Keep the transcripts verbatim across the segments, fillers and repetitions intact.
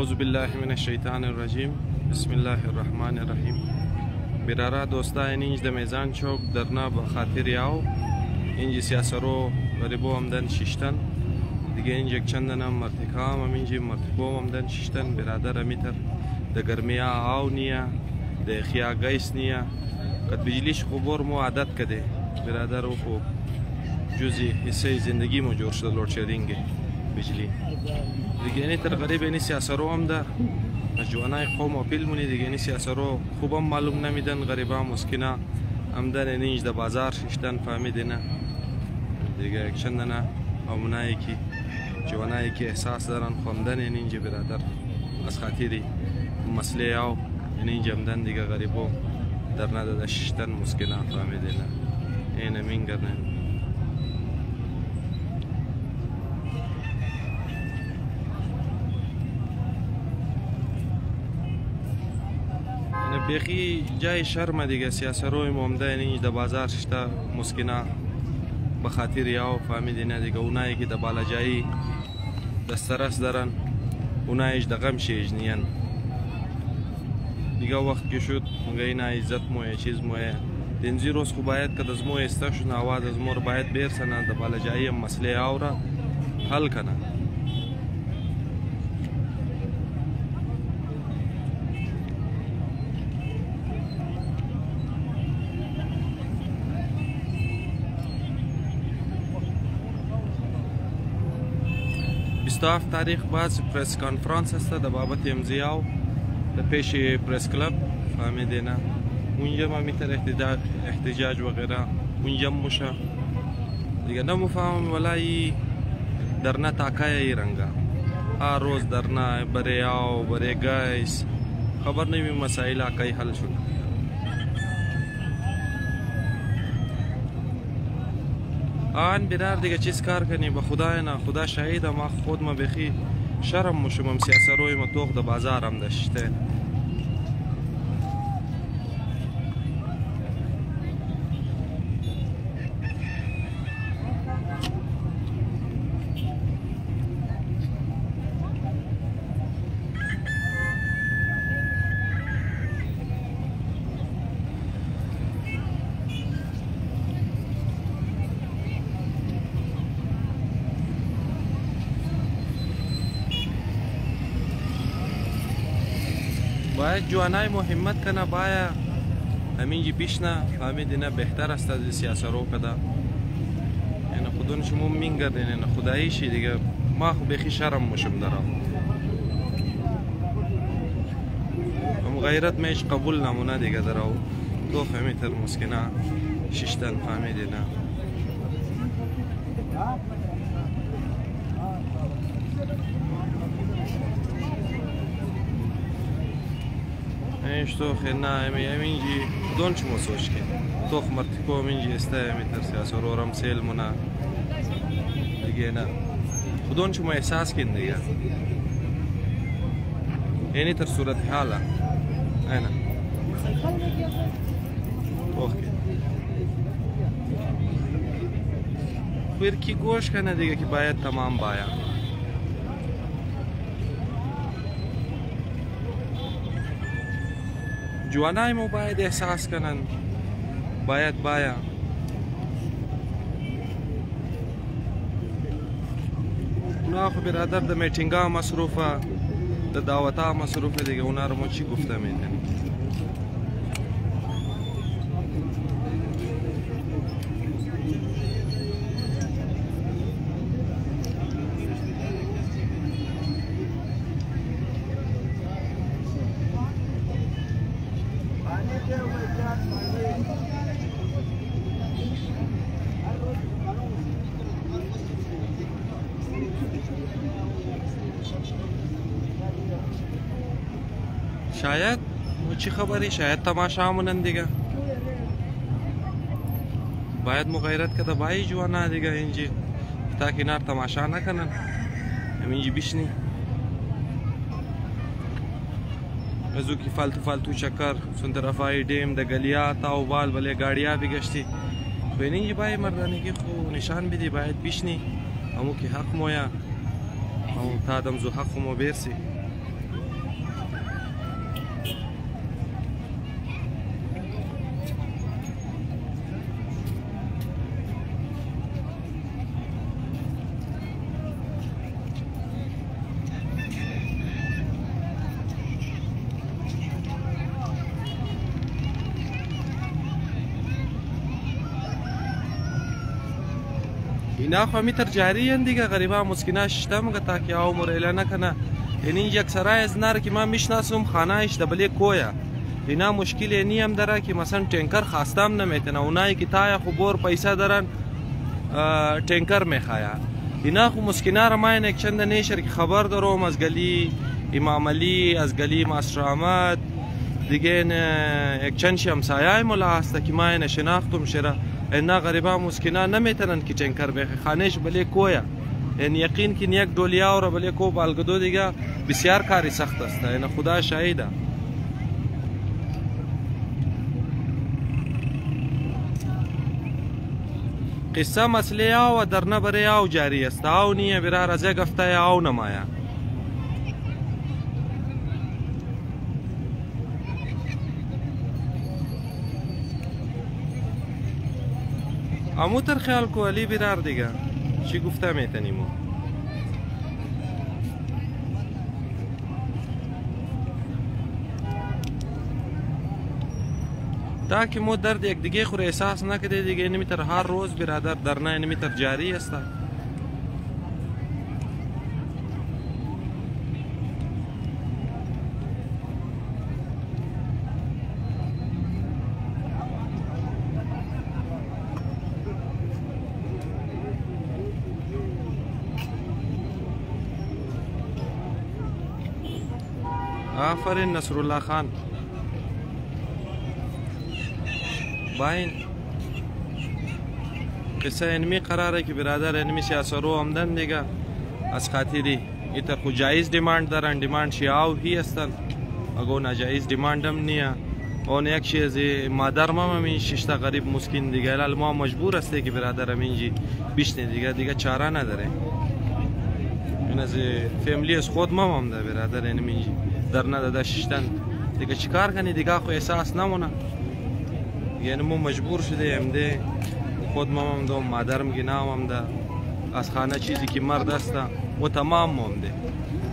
اعوذ بالله من الشیطان الرجیم بسم الله الرحمن الرحیم. برارا دوستا اینج د میزان چوک درنا به خاطر یاو اینج سیاسرو غریبو همدن ششتن دیگه اینج یک چندن هم مرتکام هم اینج مرتکوم همدن ششتن برادر امیتر د گرمیا آو نیا د خیا گیس نیا قد بجلیش خبر مو عادت کده برادر و خو جزی حصه زندگی مو جور شده لود شدینگه بجلی دیگه اینی تر غریب اینی سیاسرو هم ده جوانای قوم و فیلمونی دیگه اینی سیاسرو خوبم معلوم نمیدن غریبا مسکینا همدن اینیج ده بازار ششتن فهمیدینه دیگه یک چندنه همونایی که جوانایی که احساس دارن خوندن اینجا برادر از خاطری مسئله او اینجا همدن دیگه غریبو در نده ششتن مسکینا فهمیدینه اینه مینگرنه بیخی جای شرم دیگه سیاسروی ممده اینج ده بازار شتا مسکینا بخاطر یاو فهمیدینه دیگه اونایی که ده بالا جایی دسترس دارن اونایش ده غم شیج نیان دیگه وقت که شد مگه اینا عزت مویه چیز مویه دنزی روز خو باید که دزمو استشون آواز از مور باید بیرسنه ده بالا جایی مسئله آورا حل کنه. بیست و هفت تاریخ باز پریس کانفرانس است در بابت امضیاو در پیش پریس کلب فهمیدینه اونجا ما میتر احتجاج احتجاج وغیره اونجا موشه دیگه نمفهم ولای درنا تاکای ای رنگا هر روز درنا برای آو برای گیس خبر نمی مسائل آکای حل شد. آن برار دیگه چیز کار کنی به خدای نه خدا شهید ما خود ما بخی شرم مشوم سیاسروی ما توق ده بازارم داشته باید جوانای محمد کنه باید همینجی بیشنه فهمیدینه بهتر است از سیاسرو کده یعنی خودون شما مینگردین یعنی خداییشی دیگه ما خو بخی شرم مشم دارم هم غیرت میش قبول نمونه دیگه دارم تو فهمیتر مسکنه ششتن فهمیدینه اینش تو خیلی امی امینجی دون چه مسوش که تو خمرتی کو امینجی استه امی ترسی اسرو رم سیل منا دیگه نه خودون چه احساس کن دیگه اینی تر صورت حالا اینا اوکی پھر کی گوش کنه دیگه که باید تمام بایا جوانای مو باید احساس کنن باید بایا اونا خو برادر د میټینګا مصروفه د دعوتا مصروفه دیگه اونا رو مو چی گفته میدن شاید چی خبری شاید تماشا مونن دیگه باید مغیرت کده بایی جوانا دیگه اینجی تا کنار تماشا نکنن همینجی بیشنی ازو کی فالتو فالتو چکر سن طرفای ډیم د غلیا تاو بال بلې گاڑیا بگشتي خو اینجی بای مردانی کی خو نشان بدی باید بیشنی همو کی حق مویا او تا دم زو حق مو بیرسی اینا خو میتر جاری این دیگه غریبا مسکینا شتم گتا که او مریلا نکنه این یک سرای از نار که ما میشناسم خانهش دبلی کویا اینا مشکل نیم داره که مثلا تنکر خواستم نمیتونه اونایی که تای خو بور پیسه دارن تنکر میخوایا اینا خو مسکینا را ما یک چند نیشر که خبر دارم از گلی امام علی از گلی ماستر احمد دیگه یک چند شمسایه مولا هست که ما این شناختم شرا اینا غریبا مسکینا نمیتونن که تنکر بخه خانهش بلی کویا این یقین که یک دولیا را بلی کو بالگدو دیگه بسیار کاری سخت است این خدا شاهده قصه مسئله او در نبره او جاری است او نیه برار از یک هفته او نمایه امو تر خیال کو علی برار دیگه چی گفته میتنیمو تا که مو درد یک دیگه خور احساس نکده دیگه نمیتر هر روز برادر درنه نمیتر جاری است آفرین نصرالله خان باین قصه انمی قراره که برادر انمی سیاسرو آمدن دیگه از خاطری ایتر خو جایز دیماند دارن دیماند شیعاو هی هستن اگه ناجایز دیماند هم نیه اون یک چیز مادر ما همین ششتا غریب مسکین دیگه الان ما مجبور هسته که برادر همینجی بیشتر دیگه دیگه چاره نداره این از فیملی از خود ما هم ده برادر انمی در نداده ششتن دیگه چیکار کنی دیگه خو احساس نمونه یعنی ما مجبور شده امده خود ما هم ده مادرم گناهم هم ده از خانه چیزی که مرد است و تمام هم ده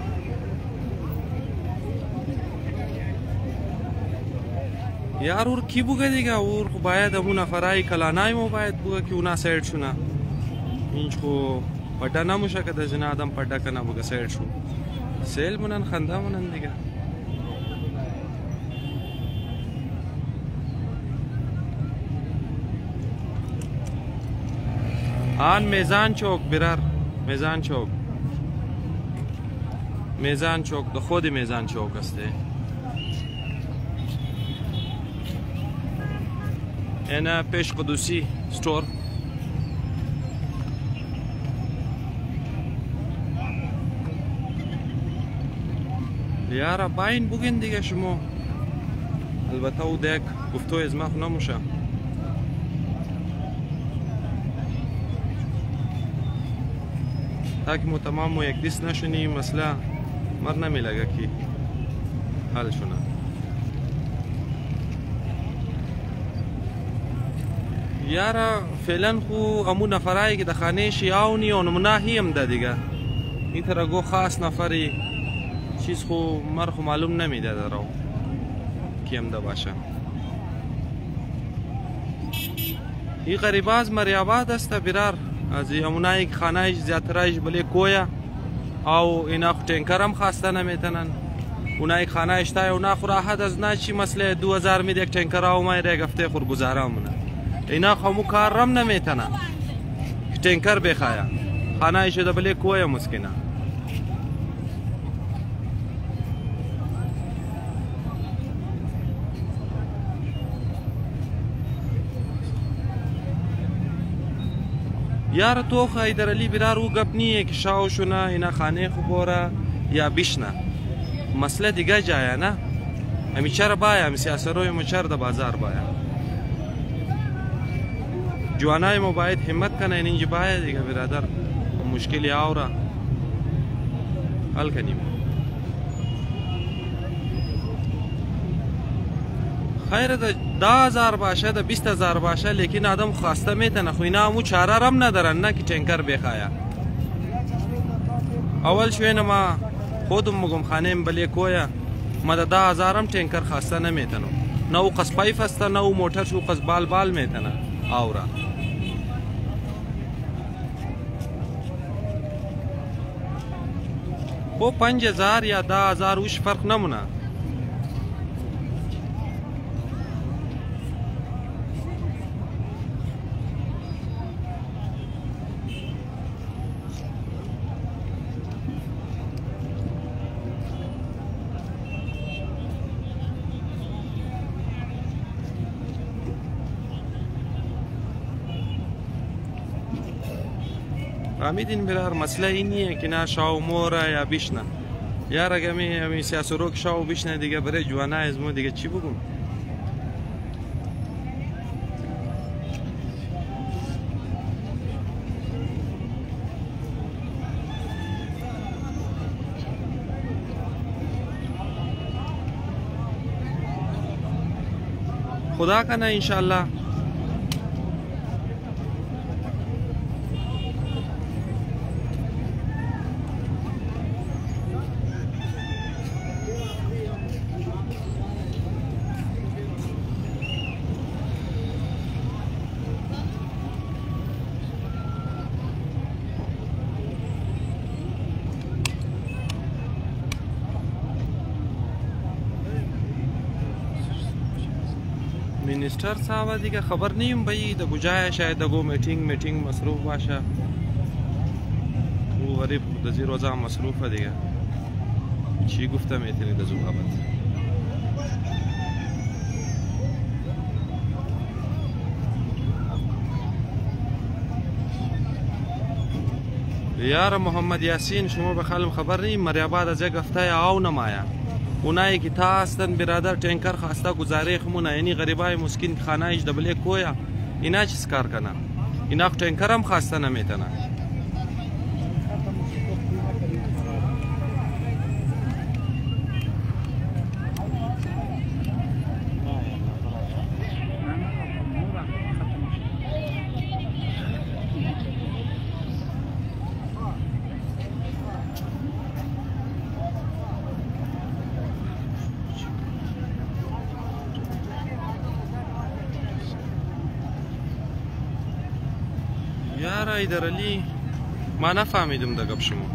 یار اور کی بوگه دیگه اور باید همون نفرای کلانای مو باید بوگه که اونا سایت شونه اینج خو پتا نموشه که ده زنا آدم پتا کنه بوگه سایت شو سیل منن خنده منن دیگه آن میزان چوک برار میزان چوک میزان چوک ده خود میزان چوک هسته اینا پیش قدوسی ستور یارا باین بگین دیگه شما البته او دیگ گفتوی از ما نموشه تا که ما تمام و یک دیست نشونی مسئله مر نمی لگه که حل شونه یارا فعلا خو امو نفرایی که ده خانه شیعاونی و نموناهی هم ده دیگه این طرح گو خاص نفری چیز خو مر خو معلوم نمیده درو کی هم ده باشه این غریبه از مریاباد است برار از امونایی که خانهش زیادترش بلی کویا او اینا خو تنکر هم خواسته نمیتنن اونایی که خانهش تای اونا خو راحت از نه چی مسئله دو هزار میده یک تنکر او ما یک هفته خور گذاره همونه اینا خو مو کار رم نمیتنن که تنکر بخوایا خانهش ده بلی کویا مسکنه یار تو خیدر علی برار او گپ نیه که شاو شونه اینا خانه خو بوره یا بیشنه مسئله دیگه جایه نه همی چر باید همی سیاسروی مو چر ده بازار باید جوانای مو باید همت کنه اینجا باید دیگه برادر مشکلی آوره حل کنیم خیر ده ده هزار باشه ده بیست هزار باشه لیکن آدم خواسته میتنه خو اینا همو چاره رم ندارن نه که تنکر بخوایا اول شوینه ما خودم مگم خانه بلی کویا ما ده ده هزارم تنکر خواسته نمیتنم نه او قص پایف هسته نه او موتر شو قص بال بال میتنه آورا خو پنج هزار یا ده هزار وش فرق نمونه. فهمیدین برار مسئله اینیه که نه شاو موره یا بیشنه یا رقمی همی سیاسو که شاو بیشنه دیگه برای جوانه از مو دیگه چی بگم. خدا کنه انشالله. منیستر صاحب دیگه خبر نیم بایی د کجای شاید دگو میتینگ میتینگ مصروف باشه. او غریب د زیر روزا مصروفه دیگه چی گفتم میتینی د زبابت. یار محمد یاسین شما به خالم خبر نیم مریاباد از یک هفته او نمایا اونایی که تا هستن برادر تینکر خواسته گزاره خمونه یعنی غریبای مسکین خانهش دبله کویا اینا چیز کار کنن اینا تینکر هم خواسته نمیتونه. یار ایدرالی ما نفهمیدم د گپ شما.